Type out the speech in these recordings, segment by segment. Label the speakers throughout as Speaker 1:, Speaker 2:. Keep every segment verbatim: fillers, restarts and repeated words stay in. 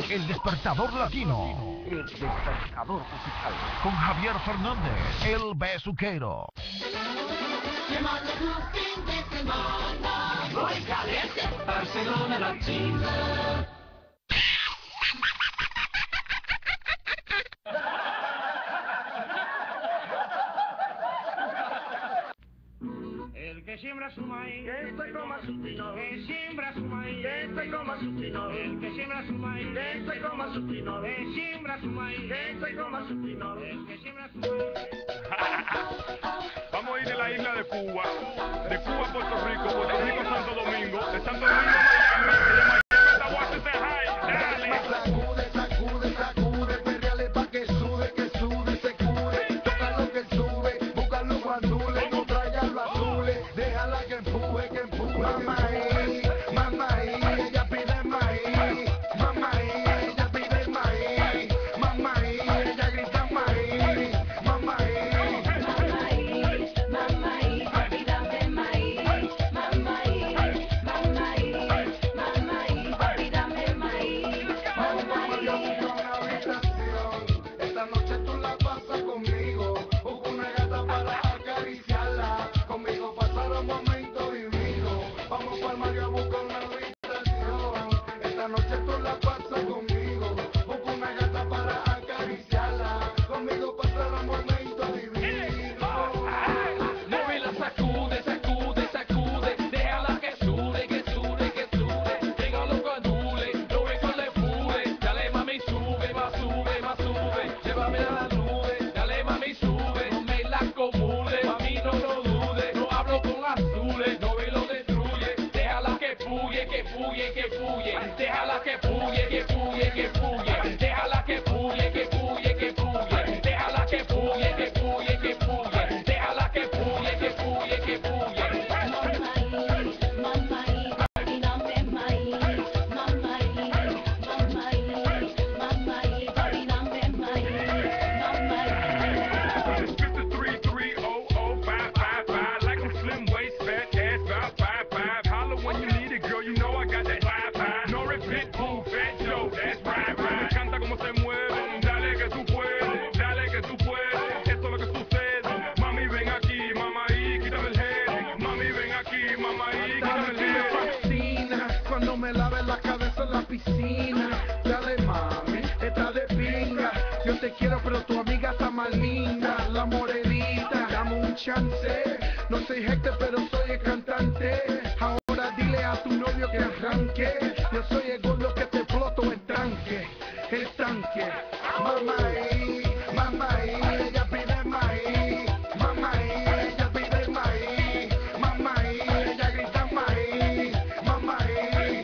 Speaker 1: El Despertador Latino. El Despertador Musical. Con Javier Fernández, el besuquero.
Speaker 2: Llamando tu fin de semana. Muy caliente. Barcelona Latina.
Speaker 3: El que siembra su maíz,
Speaker 4: este coma su pino.
Speaker 3: que siembra su maíz,
Speaker 4: Este coma su pino.
Speaker 3: el que siembra su maíz,
Speaker 4: Este coma su pino.
Speaker 3: que siembra su maíz,
Speaker 4: Este coma su pino.
Speaker 3: el que siembra su maíz.
Speaker 5: Vamos a ir de la isla de Cuba, de Cuba a Puerto Rico, Puerto Rico a Santo Domingo, de Santo Domingo a Miami, de Miami hasta Washington High. Dale.
Speaker 4: Sacude, sacude, sacude, perreale pa' que sude, que sude, se cure. Toca lo que sube, busca los guandules, no traiga los azules. Déjala que empuje, que empuje. Mamá ahí, mamá ahí, ella pide maíz. Mamá ahí, ella pide maíz. Mamá ahí, ella grita maíz. Mamá ahí. Esta noche tú la pasas conmigo. Busco una gata para acariciarla. Conmigo pasar un momento divino. Vamos pa'l Mario a buscar una habitación. Esta noche tú la pasas conmigo. Busco una gata para acariciarla. Conmigo pasar un momento divino.
Speaker 2: Móvela, sacude, sacude, sacude. Déjala que sude, que sude, que sude. Llega los guandules, no ve que le pude. Dale mami, sube, más sube, más sube. Llévame a la nube, dale mami, sube. No me la acomode, mami, no lo dude. No hablo con azules, no ve lo destruye. Déjala que puye, que puye, que puye. Déjala que puye, que puye, que puye. Déjala que puye, que puye, que puye. Déjala que puye, que puye, que puye. Déjala que puye, que puye, que puye.
Speaker 5: three three zero zero five five five, like a slim waist, fat ass, about five five. Holla when you need it, girl, you know I got that five five. No repeat, cool, fat Joe, that's right, right. Me encanta cómo se mueve, dale que tú puedes, dale que tú puedes. Esto es lo que sucede. Mami, ven aquí, mamá, ahí, quítame el head. Mami, ven aquí, mamá, ahí, quítame el
Speaker 4: Dale, me
Speaker 5: head.
Speaker 4: fascina cuando me lave la cabeza en la piscina. Dale mami, está de pinga. Yo te quiero pero tu amiga está más linda. La morenita, dame un chance. No soy gente pero soy el cantante. Ahora dile a tu novio que arranque. Yo soy el gordo que te exploto el tanque. El tanque. Mamá ahí, mamá ahí, ella pide maíz. Mamá ahí, ella pide maíz. Mamá ahí, ella grita maíz. Mamá ahí.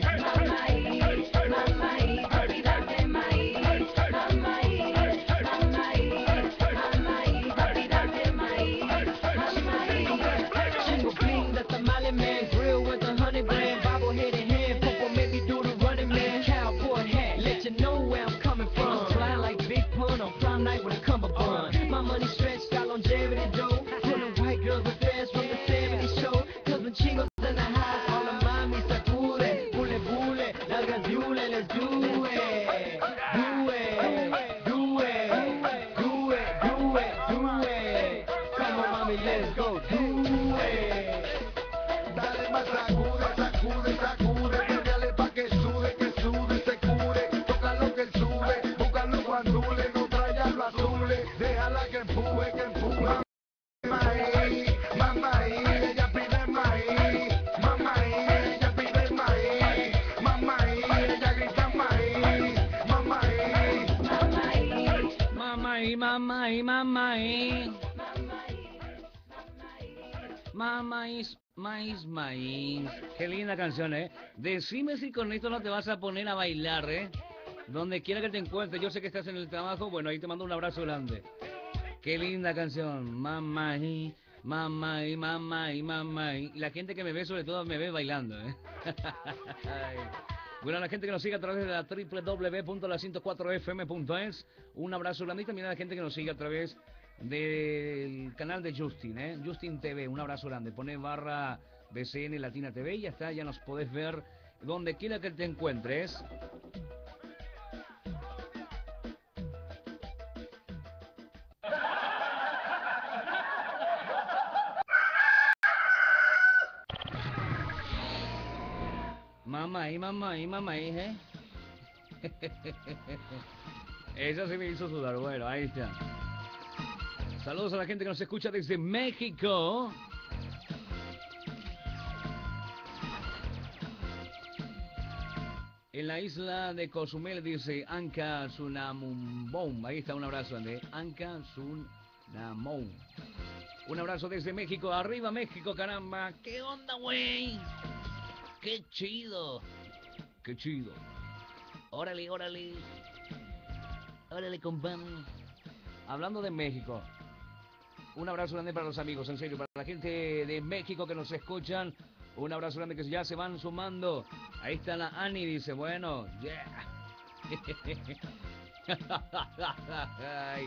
Speaker 6: Jingle bling, the tamale man, grill with a honey brand, bobblehead in hand, popo maybe do the running man, cowboy hat, let you know where I'm coming from. Fly like Big Pun on prom night with a cummerbund. My money stretched, got longevity dough. Pulling white girls with fans from the seventies show. Cause when chingos in the house, all the mommy sacude, bule bule, nalgas yule, let's do it. Do it, do it, do it, do it, do it. Come on mommy, let's go, do it.
Speaker 4: Dale más sacude, sacude, sacude. Perreale pa' que sude, que sude, se cure. Toca lo que sube, busca los guandules, no traiga los azules. Déjala que empuje, que empuje. Mamá ahí, mamá ahí, ella pide maíz. Mamá ahí, ella pide maíz. Mamá ahí, ella grita maíz. Mamá ahí.
Speaker 7: Mamá y mamá y mamá y maíz, maíz, maíz. Qué linda canción, ¿eh? Decime si con esto no te vas a poner a bailar, ¿eh? Donde quiera que te encuentres. Yo sé que estás en el trabajo. Bueno, ahí te mando un abrazo grande. Qué linda canción. Mamá y mamá y mamá y mamá y la gente que me ve, sobre todo, me ve bailando, ¿eh? Bueno, a la gente que nos sigue a través de la doble u doble u doble u punto la ciento cuatro F M punto es, un abrazo grande. Y también a la gente que nos sigue a través del canal de Justin, ¿eh? Justin T V, un abrazo grande. Pone barra B C N Latina T V y ya está, ya nos podés ver donde quiera que te encuentres. mamá, y mamá, y mamá, y, ¿eh? Esa se me hizo sudar. Bueno, ahí está. Saludos a la gente que nos escucha desde México. En la isla de Cozumel dice Anka Sunamumbom. Ahí está, un abrazo de Anka Sunamou. Un abrazo desde México. Arriba México, caramba. ¿Qué onda, güey? Qué chido. Qué chido. Órale, órale. Órale, compadre. Hablando de México. Un abrazo grande para los amigos, en serio. Para la gente de México que nos escuchan. Un abrazo grande que ya se van sumando. Ahí está la Ani, dice, bueno, yeah. Ay.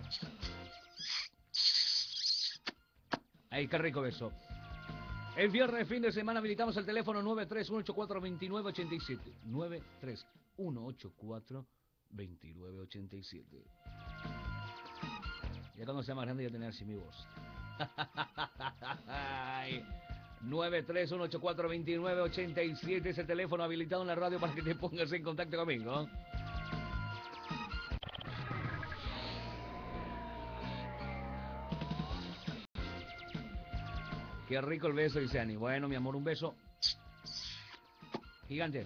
Speaker 7: Ay, qué rico eso. El viernes, fin de semana, habilitamos el teléfono nueve tres uno ocho cuatro dos nueve ocho siete. nueve tres uno ocho cuatro dos nueve ocho siete. Ya cuando sea más grande ya tener así mi voz. Ay. nueve tres uno ocho cuatro dos nueve ocho siete, ese teléfono habilitado en la radio para que te pongas en contacto conmigo. Qué rico el beso, dice Ani. Bueno, mi amor, un beso gigante.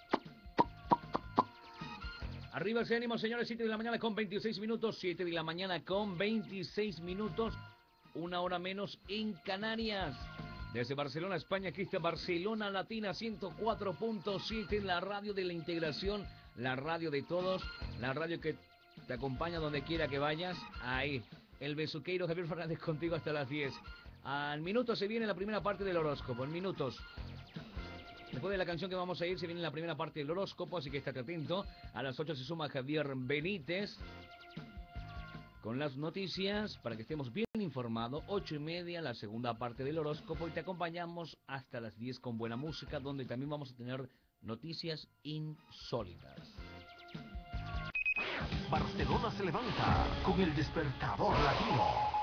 Speaker 7: Arriba ese ánimo, señores. Siete de la mañana con veintiséis minutos. Siete de la mañana con veintiséis minutos. Una hora menos en Canarias. Desde Barcelona, España, aquí está Barcelona Latina ciento cuatro punto siete, la radio de la integración, la radio de todos, la radio que te acompaña donde quiera que vayas. Ahí, el besuqueiro Javier Fernández contigo hasta las diez. Al minuto se viene la primera parte del horóscopo, en minutos. Después de la canción que vamos a ir, se viene la primera parte del horóscopo, así que estate atento. A las ocho se suma Javier Benítez con las noticias para que estemos bien informados. Ocho y media la segunda parte del horóscopo y te acompañamos hasta las diez con buena música, donde también vamos a tener noticias insólitas.
Speaker 1: Barcelona se levanta con el despertador latino.